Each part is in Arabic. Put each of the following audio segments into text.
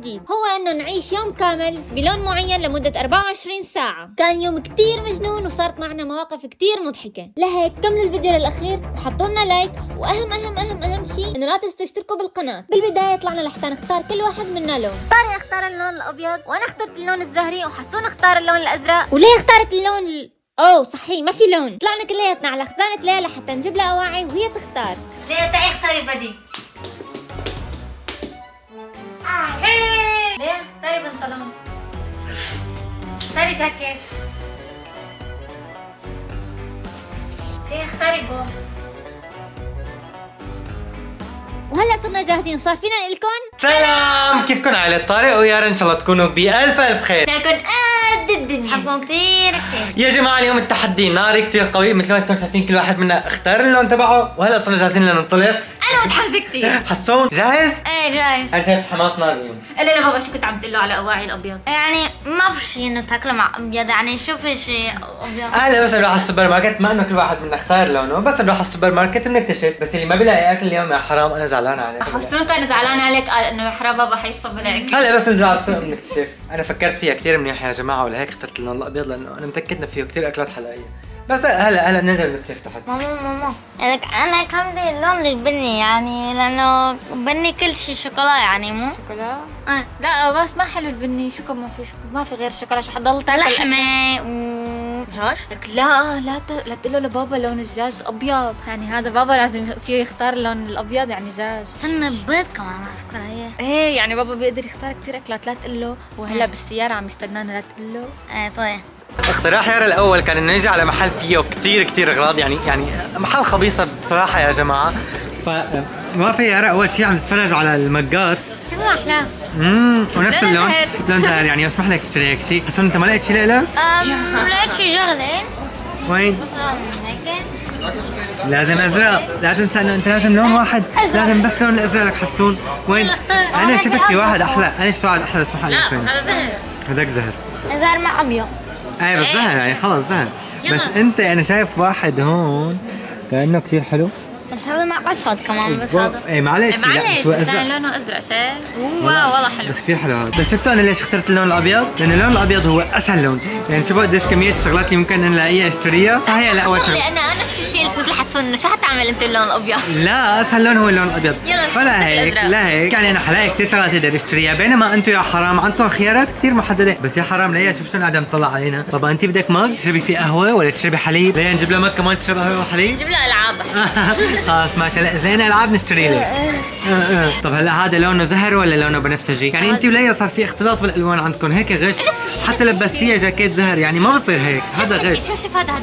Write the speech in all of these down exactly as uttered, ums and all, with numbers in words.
جديد، هو انه نعيش يوم كامل بلون معين لمدة أربعة وعشرين ساعة. كان يوم كتير مجنون وصارت معنا مواقف كتير مضحكة، لهيك كملوا الفيديو للأخير وحطوا لنا لايك، وأهم أهم أهم أهم شيء إنه لا تنسوا تشتركوا بالقناة. بالبداية طلعنا لحتى نختار كل واحد منا لون. طارق اختار اللون الأبيض وأنا اخترت اللون الزهري، وحسون اختار اللون الأزرق، وليه اختارت اللون ال... اوه صحيح ما في لون. طلعنا كلياتنا على خزانة ليا لحتى نجيب لها أواعي وهي تختار. ليه تعي اختاري بدي. آه. ليه اختاري بنطلون، اختاري جاكيت، ليه اختاري بو. وهلا صرنا جاهزين، صار فينا نقول لكم سلام. كيفكم عائلة طارق؟ ويا رب ان شاء الله تكونوا بألف ألف خير. لكم قد الدنيا، بحبكم كثير كثير يا جماعة اليوم التحدي ناري كثير قوي، مثل ما انتم شايفين كل واحد منا اختار اللون تبعه، وهلا صرنا جاهزين لننطلق. انا متحمسة كثير. حسون جاهز؟ ايه جاهز. انا شايف حماس نار اليوم. قال لنا بابا شو كنت عم تقول له على أواعي الأبيض؟ يعني ما في شيء انه تاكله مع ابيض، يعني شوفي شيء ابيض. هلا بس نروح على السوبر ماركت، ما انه كل واحد منا اختار لونه، بس نروح على السوبر ماركت بنكتشف. بس اللي ما بيلاقي اكل اليوم يا حرام انا زعلان عليه. حسون كان زعلان عليك، قال انه يا حرام بابا حيصفى بلا اكل. هلا بس ننزل على السوق بنكتشف. انا فكرت فيها كثير منيح يا جماعه، ولهيك اخترت اللون الابيض لانه انا متاكد انه فيه كثير اكلات حلائيه. بس هلا هلا بننزل نكتشف تحت. ماما ماما يعني انا كان بدي اللون البني، يعني لانه بني كل شيء شوكولا، يعني مو شوكولا؟ اه لا بس ما حلو البني، شو كم ما في شوكولا، ما في غير شوكولا، شو حتضل تاكل لحمه ودجاج. لك لا لا ت... لا تقول له لبابا لون الدجاج ابيض، يعني هذا بابا لازم فيه يختار اللون الابيض يعني دجاج. استنى بيض كمان على فكره هي. ايه يعني بابا بيقدر يختار كثير اكلات، لا تقول له، وهلا بالسياره عم يستنانا لا تقول له. ايه طيب. اقتراح يارا الاول كان انه نجي على محل فيه كثير كثير اغراض، يعني يعني محل خبيصه بصراحه يا جماعه. فما في يارا اول شيء عم تتفرج على المجات. شو ما احلاه؟ امم ونفس اللون لون زهر، يعني بسمح لك تشتري هيك شيء. حسون انت ما لقيت شيء لإلك؟ امم لقيت شيء شغله. وين؟ مثلا هيك لازم ازرق، لا تنسى انه انت لازم لون واحد، لازم بس لون الازرق لك حسون. وين؟ انا شفت في واحد احلى، انا شفت واحد احلى اسمح لك. لا هذا زهر، هذاك زهر. زهر مع ابيض. ايه بس زهر يعني خلص زهر. بس انت انا شايف واحد هون كانه كثير حلو، بس هذا مع اسود كمان. بس هذا ايه معلش معلش لا بس لونه ازرق شايف؟ واو والله حلو، بس كثير حلو هذا. بس شفتوا انا ليش اخترت اللون الابيض؟ لان اللون الابيض هو اسهل لون، يعني شوفوا قديش كميه الشغلات اللي ممكن نلاقيها اشتريها. فهي لا اول شغله انا نفس الشيء قلت مثل حسون انه شو حتعمل انت اللون الابيض؟ لا اسهل لون هو اللون الابيض. فلا هيك لا هيك يعني انا حلاقي كثير شغلات اقدر اشتريها، بينما انتم يا حرام عندكم خيارات كثير محدده. بس يا حرام ليا شوف شلون قاعده مطلع علينا. طبعا انت بدك مج تشربي فيه قهوه ولا تشربي حليب؟ ليا نجيب لها مج كمان تشرب قهوه وحليب؟ جيب لها العاب. خلاص ماشي، لا اذا لنا العاب نشتري لك. طب هلا هذا لونه زهر ولا لونه بنفسجي؟ يعني انت وليا صار في اختلاط بالالوان عندكم، هيك غش. حتى لبستيها جاكيت زهر يعني ما بصير هيك، هذا غش. شوف شوف هذا هذا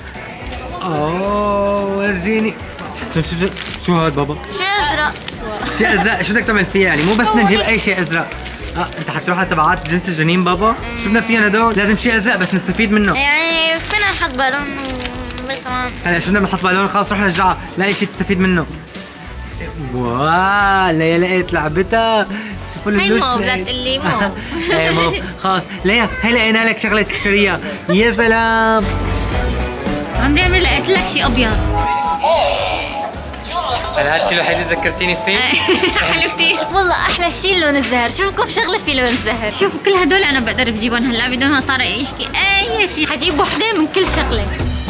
اوه ورجيني. حسن شو شو هذا بابا؟ شيء ازرق. شيء ازرق شو بدك تعمل فيه يعني؟ مو بس نجيب اي شيء ازرق. اه انت حتروح على تبعات جنس الجنين بابا؟ شو بدنا فيهم هدول؟ لازم شيء ازرق بس نستفيد منه. يعني فينا نحط بالون بس كمان. هلا شو بدنا نحط بالون؟ خلص روح نرجعها، لاقي شيء تستفيد منه. واو ليا لقيت لعبتها. شوفوا اللوش. هي مو لا تقول لي مو. ايه مو خلص ليا هي لقينا لك شغله تشتريها. يا سلام عمري عمري لقيت لك شيء ابيض. انا هذا الشيء الوحيد اللي ذكرتيني فيه. حلو كثير والله. احلى شيء لون الزهر، شوفكم شغله في لون الزهر. شوفوا كل هدول انا بقدر بجيبهم هلا بدون ما طارق يحكي اي شيء، حجيب وحده من كل شغله.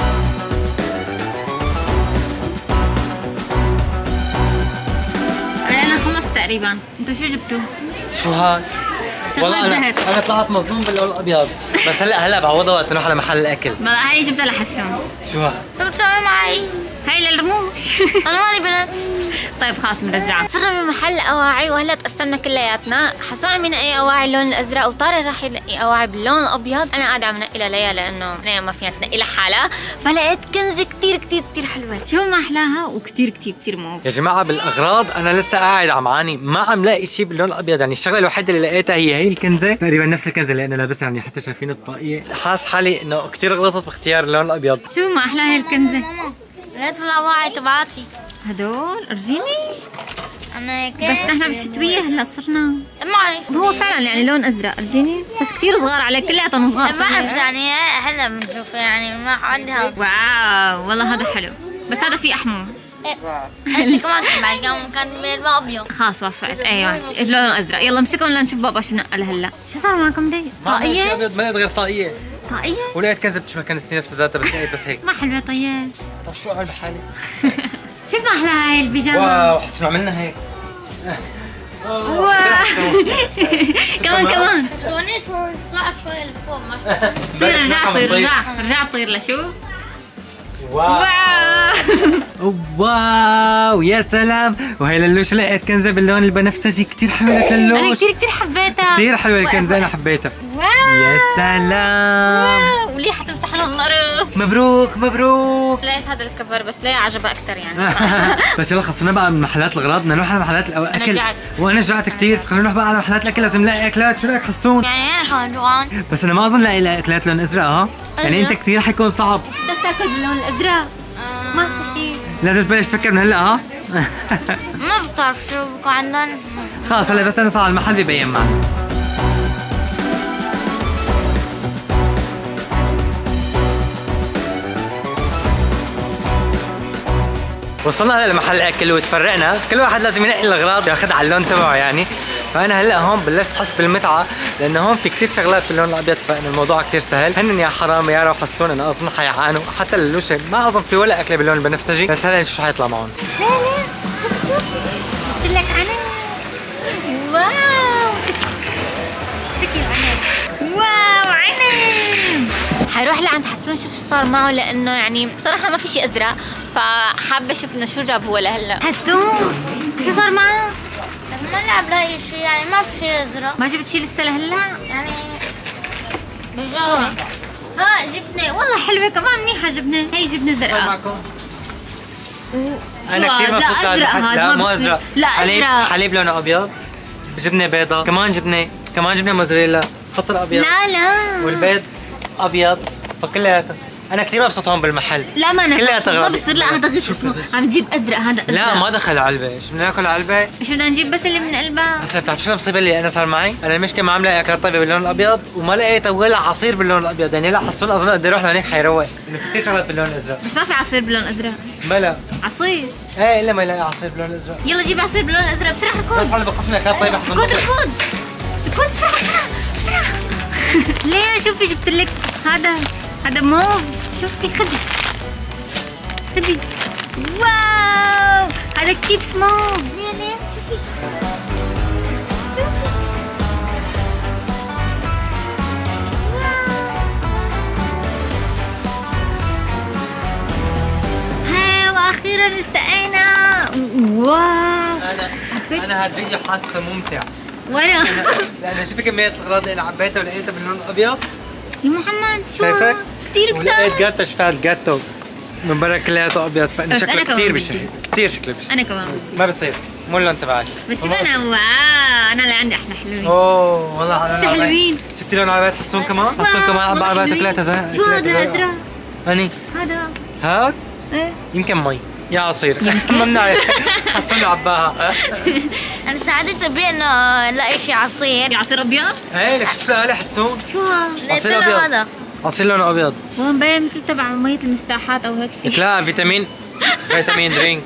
انا خلصت تقريبا. انتوا شو جبتوا؟ شو هاد؟ والله انا زهر. انا طلعت مظلوم باللون الابيض، بس هلا هلا بعوضها وقت نروح على محل الاكل. ما هي جبتها لحسون. شو هاد؟ شو بتسوي معي؟ هاي للرموش. انا مالي بنت. طيب خلاص بنرجعها. صرنا بمحل اواعي وهلا تقسمنا كلياتنا. حسون عم ينقي اواعي اللون الازرق وطارق راح ينقي اواعي باللون الابيض. انا قاعده عم نقي ليا لانه ليا ما فيها تنقي لحالها، فلقيت كنزه كثير كثير كثير حلوه. شو ما احلاها وكثير كثير كثير موف. يا جماعه بالاغراض انا لسه قاعد عم عاني، ما عم لاقي شيء باللون الابيض، يعني الشغله الوحيده اللي لقيتها هي هي الكنزه، تقريبا نفس الكنزه اللي انا لابسها، يعني حتى شايفين الطاقيه. حاس حالي انه كثير غلطت باختيار اللون الابيض. شو ما احلى هي الكنزه. لقيت الاواعي تبعاتي هدول ارجيني. انا هيك بس نحن بالشتويه هلا صرنا. معلش هو فعلا يعني لون ازرق ارجيني، بس كثير صغار عليه كلياتهم صغار. ما بعرف يعني هلا بنشوف يعني ما عندي هذا. واو والله هذا حلو، بس هذا فيه احمر. انت كمان تبعي كان الماء ابيض. خلاص وافقت. ايوه لونه ازرق. يلا امسكهم لنشوف بابا شو نقل هلا. شو صار معكم دي؟ طاقية؟ ابيض ما لقيت غير طاقية. طاقية؟ ولقيت كنزة بتشبه كنزتي نفس ذاتها بس لقيت بس هيك. ما حلوة طيب. طب شو اعمل بحالي؟ شوف ما احلى هاي البيجامة. واو حسوا عملنا هيك. واو كمان كمان. شلونيت طلعت شوي لفوق ما طير رجع طير رجع رجع طير لشوف. واو واو يا سلام. وهي للوش لقيت كنزة باللون البنفسجي كثير حلوة للوش. انا كثير كثير حبيتها. كثير حلوة الكنزة انا حبيتها. واو يا سلام. وليه حتمسح لهم الارض؟ مبروك مبروك. لقيت هذا الكفر بس ليه عجبها اكثر يعني. بس يلا خلصنا بقى من محلات الغراض، بدنا نروح على محلات الاكل. أنا جعت. وانا جعت كثير. خلينا نروح بقى على محلات الاكل، لازم نلاقي اكلات. شو رايك حسون؟ يعني انا جوعان. بس انا ما اظن لاقي اكلات لون ازرق. ها يعني انت كثير حيكون صعب. بدك تاكل باللون الازرق؟ ما في شيء. لازم تبلش تفكر من هلا. ها ما بتعرف شو بكون عندنا. خلص هلا بس نوصل على المحل ببين معك. وصلنا هلا لمحل الاكل وتفرقنا، كل واحد لازم ينقي الاغراض ياخذها على اللون تبعه يعني. فانا هلا هون بلشت احس بالمتعه لانه هون في كثير شغلات باللون الابيض، فان الموضوع كثير سهل. هن يا حرام يا وحسون انا اظن حيعانوا، حتى اللوشه ما اظن في ولا اكله باللون البنفسجي، بس هلا نشوف شو حيطلع معهم. لا لا شوف شوف قلت لك انا. واو سكي العنب. واو عنب. حيروح لعند حسون شوف شو صار معه لانه يعني بصراحه ما في شيء ازرق، فحابه اشوف انه شو جاب هو لهلا. حسون شو صار معه؟ ما نلعب بهي الشيء يعني ما في شيء ازرق. ما جبت شيء لسه لهلا؟ يعني بجرب. ها جبنه والله حلوه كمان منيحه جبنه. هي جبنه زرقاء. انا كثير مبسوط. لا ازرق هذا. لا مو ازرق. لا حليب ازرق. حليب لونه ابيض، جبنه بيضاء، كمان جبنه كمان جبنه موزاريلا، فطر ابيض. لا لا والبيض ابيض، فكلياته. انا كثير مبسوط هون بالمحل. لا ما انا كلياتها ما أغراض. بصير. لا هذا غش اسمه عم تجيب ازرق. هذا ازرق. لا ما دخل علبه. شو بدنا ناكل علبه؟ شو بدنا نجيب بس اللي من قلبها. بس بتعرف شو المصيبه اللي انا صار معي؟ انا المشكله ما عم لاقي اكلات طيبه باللون الابيض وما لقيت ولا عصير باللون الابيض، يعني لا حسون اظن بدي اروح لهنيك حيروق، انه في كثير شغلات باللون الازرق. بس ما في عصير باللون ازرق. بلا عصير. ايه الا ما يلاقي عصير باللون الازرق. يلا جيب عصير باللون الازرق بسرعه. ركض هلا بقسم اكلات طيبه. ركض ركض ركض بسرعه بسرعه بسرعه. ليه شوفي جبت لك هذا هذا موف. شوفي خدي خدي. واو هذا تشيبس موف. ليه ليه شوفي شوفي. ها واخيرا التقينا. واو انا انا هذا الفيديو حاسه ممتع. وانا لانه شوفي كميه الاغراض اللي انا عبيتها ولقيتها باللون الابيض. يا محمد شو شايفك؟ كثير ولقيت كتار. جاتو شفات جاتو من برا كلياته ابيض، فانه بس شكله أنا كمان كثير بدي. بشهي، كثير شكله بشهي. انا كمان ما بصير مو اللون تبعك. بس شوف انا واو انا اللي عندي احلى حلوين. اوه والله على شو حلوين. شفتي لون عربيات حسون كمان؟ حسون كمان والله عربيات حلوين. كلياتها زهق. شو هذا الازرق؟ هني هذا هاد ايه يمكن مي يا عصير. ما بنعرف. حسون اللي عباها. انا ساعدت بي انه الاقي شيء عصير. في عصير ابيض؟ ايه لك شوف لها حسون. شو هذا؟ لقيت عصير له أبيض. هذا. عصير لونه ابيض. هو مبين مثل تبع مية المساحات او هيك شيء. لا فيتامين فيتامين درينك.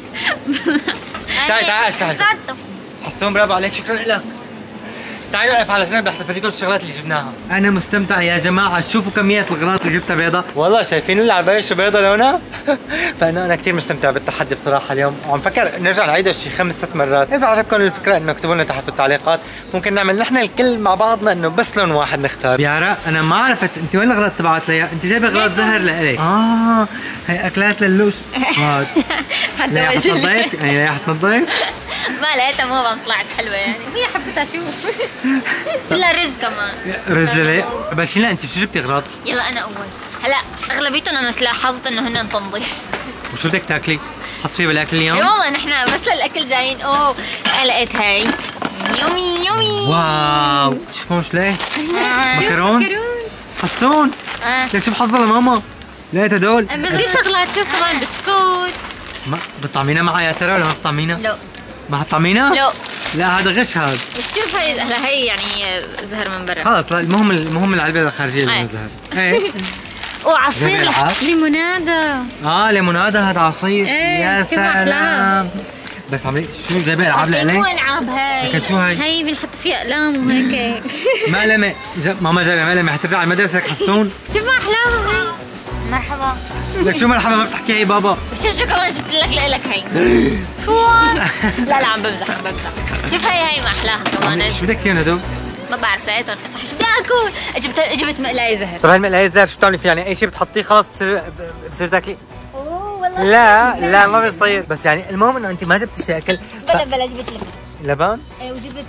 تعي تعي اشرح لك. ساعدته. حسون برافو عليك شكرا لك. تعالوا نقف على جنب رح افرجيكم الشغلات اللي جبناها. انا مستمتع يا جماعه، شوفوا كميه الاغراض اللي جبتها بيضة. والله شايفين العباية شو بيضة لونها؟ فانا انا كثير مستمتع بالتحدي بصراحه اليوم، وعم فكر نرجع نعيده شي خمس ست مرات. اذا عجبكم الفكره انه اكتبوا لنا تحت بالتعليقات، ممكن نعمل نحن الكل مع بعضنا انه بس لون واحد نختار. يارا انا ما عرفت انت وين الاغراض تبعت ليا؟ انت جايبه اغراض زهر لإلك. اه هي اكلات للوش. هاد حتى وجهي حتنظف يعني ليه حتنظف؟ ما لقيتها موبا طلعت حلوه يعني هي حبيتها اشوف. كلها رز كمان. رز ليه؟ بس لا انت شو جبتي اغراض؟ يلا انا اول. هلا اغلبيتهم انا لاحظت انه هن تنظيف. وشو بدك تاكلي؟ حط فيه بالاكل اليوم؟ اي والله نحن بس للاكل جايين. اوه لقيت هاي يومي يومي. واو شوفوا مش ليه؟ آه. مكرونز حسون آه. لك شو بحظها لماما؟ لقيت هدول في شغلات شوف كمان بسكوت. ما بتطعمينا معها يا ترى ولا ما بتطعمينا؟ لا ما حتطعمينا؟ لا لا هذا غش هذا. بس شوف هي هلا هي يعني زهر من برا. خلص لا المهم المهم العلبه الخارجيه اللي أي. من الزهر. ايه وعصير ليموناده. اه ليموناده هذا عصير. ايه يا سلام. بس عم شو جايبه العاب لإلي؟ مو العاب هاي. لكن شو هاي؟ هي بنحط فيها اقلام وهيك. مقلمه. ماما جايبه مقلمه حترجع على المدرسه لك حسون. شوف ما احلاها هي. مرحبا. لك شو مرحبا ما بتحكي هي بابا. شوف شو كمان جبت لك لك هي. شو؟ لا لا عم بمزح عم بمزح. شوف هي هي ما احلاها كمان. شو بدك فيهم هدول؟ ما بعرف لقيتهم بس شو بدي اكل؟ جبت جبت مقلايه زهر. طب هالمقلايه الزهر شو بتعملي فيها؟ يعني اي شيء بتحطيه خلص بصير بصير تاكلي؟ اوه والله. لا لا ما بيصير. بس يعني المهم انه انت ما جبتي شيء اكل. بلا بلا جبت لبن. لبن؟ ايه وجبت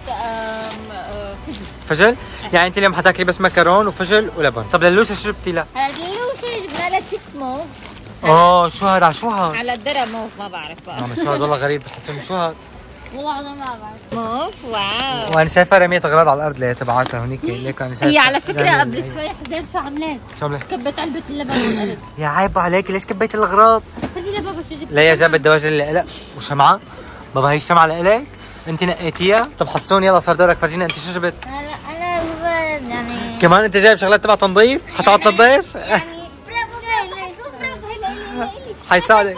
فجل. فجل؟ يعني انت اليوم حتاكلي بس مكرون وفجل ولبن. طب للوشة شو جبتي لها؟ هلا للوشة جبنا لها شيبس موف. اوه شو هذا شو هذا؟ على الدرة موف ما بعرف بقى. ماما شو هذا والله غريب بحسهم شو هذا؟ والله العظيم ما بعرف. موف واو. وانا شايفه رميت اغراض على الارض اللي تبعاتها هونيك ليك انا شايفه. هي على فكرة قبل شوي حزين شو عملت؟ شو عملت؟ كبت علبة اللبن والأرض. يا عيب عليك ليش كبيت الاغراض؟ فرجي لبابا شو جبت. ليا جابت دواجن اللي لك وشمعه. بابا هي الشمعه لإلك؟ انت نقيتيها؟ طب حسون يلا صار دورك فرجينا انت شو جبت؟ لا انا جبت يعني كمان انت جايب شغلات تبع تنظيف؟ حتقعد تنظف؟ يعني برافو برافو هلا هلا حيساعدك.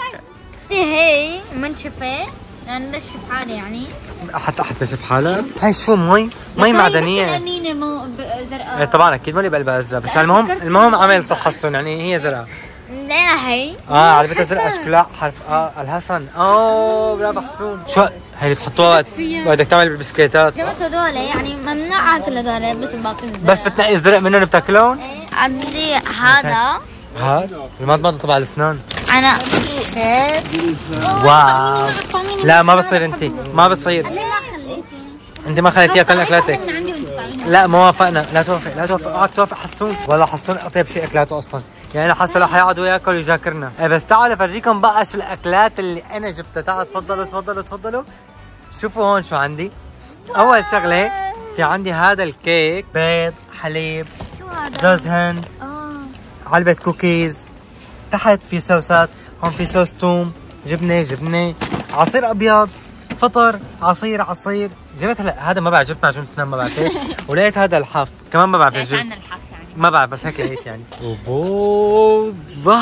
هي منشفة يعني نشف حالي يعني. حتى حتى شوف حالها. هاي شو مي؟ مي معدنيه. قنينة مو زرقاء. إيه طبعا اكيد ما اللي بقلبها ازرق بس المهم المهم عمل صح حسون يعني هي زرقاء. لينا هي اه علبتها زرقاء شكلها حرف اه الحسن. اوه برافو حسون. شو هي اللي تحطوها وقت بدك تعمل بالبسكليتات؟ جبت هدول يعني ممنوع اكل هدول بس باكل الزرق. بس بتنقي الزرق منهم بتاكلون؟ عندي هذا هذا المضمضة تبع الاسنان. انا هيك. واو لا ما بصير انت ما بصير. ليه ما خليتي؟ انت ما خليتيها كل اكلاتك. من عندي وانت طالعين. لا ما وافقنا. لا توافق لا توافق اوعك توافق حسون. والله حسون اطيب شيء اكلاته اصلا. يعني انا حاسه لو حيقعد وياكل ويذاكرنا. ايه بس تعالوا افرجيكم بقى شو الاكلات اللي انا جبتها. تعالوا تفضلوا تفضلوا تفضلوا. شوفوا هون شو عندي. اول شغله في عندي هذا الكيك بيض حليب شو هذا؟ جوز هند اه علبه كوكيز. تحت في صوصات. هون في صوص توم جبنه جبنه عصير ابيض فطر عصير عصير. جبت هلا هذا ما بعرف جبت معجون اسنان ما بعرف ايش. ولقيت هذا الحف كمان ما بعرف ايش ليش جبت. عنا الحف يعني؟ ما بعرف بس هيك لقيت يعني. وبوظة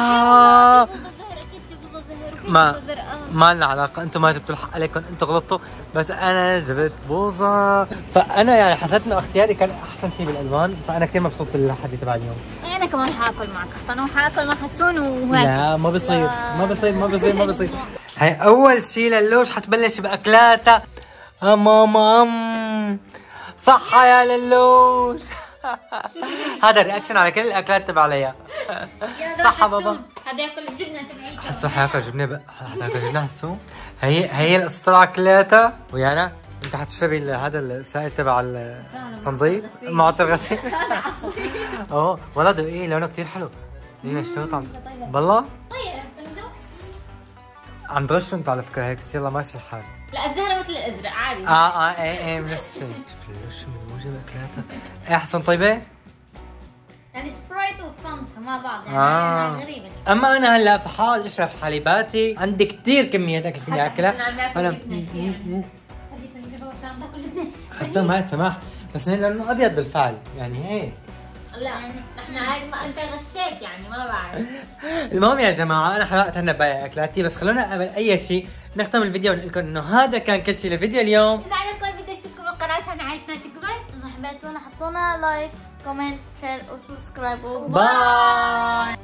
ما ما لنا علاقه. انتم ما جبتوا الحق عليكم انتم غلطتوا بس انا جبت بوظة. فانا يعني حسيت انه اختياري كان احسن شيء بالالوان. فانا كثير مبسوط بالحدي تبع اليوم. انا كمان حاكل معك اصلا وحاكل مع حسون وهيك. لا ما بصير ما بصير ما بصير ما بصير. هي اول شيء للوش حتبلش باكلاتها. اه ماما ام صحة يا للوش. هذا رياكشن على كل الاكلات تبع ليا. صحة بابا. هذا ياكل الجبنه تبعي. حسون حياكل جبنه بقى. حياكل جبنه حسون. هي هي القصة تبعك كلياتها ويانا. انت حتشربي هذا السائل تبع التنظيف معطر غسيل. اوه والله دقيق لونه كثير حلو. لينا شلون طعم بالله؟ طيب عم تغشوا انتوا على فكره هيك بس يلا ماشي الحال. لا الزهره مثل الازرق عادي. اه اه ايه ايه نفس الشيء. شوف الوش مدموجه باكلاتها. ايه حسن طيبه؟ يعني سبرايت وفانتا مع بعض يعني آه. غريبة. اما انا هلا بحاول اشرب حليباتي. عندي كثير كميه اكل فيني اكلها. انا حسن ما سماح بس لانه ابيض بالفعل يعني هيك. لا نحن هيك ما انت غشيت يعني ما بعرف. المهم يا جماعه انا حرقت هنا باقي اكلاتي بس خلونا قبل اي شيء نختم الفيديو ونقول لكم انه هذا كان كل شيء لفيديو اليوم. اذا عجبكم الفيديو اشتركوا بالقناه عشان عائلتنا تكبر. اذا حبيتونا حطونا لايك كومنت شير وسبسكرايب باي.